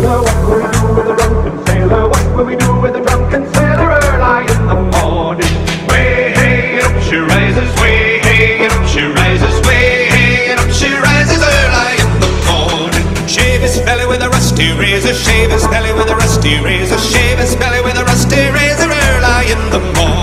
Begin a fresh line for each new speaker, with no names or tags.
sailor? What will we do with a drunken sailor? What will we do with a drunken sailor early in the morning? Way hey, and up she rises, way hey, and up she rises, way hey, and up she rises early in the morning. Shave his belly with a rusty razor, shave his belly with a rusty razor, shave his belly with a rusty razor early in the morning.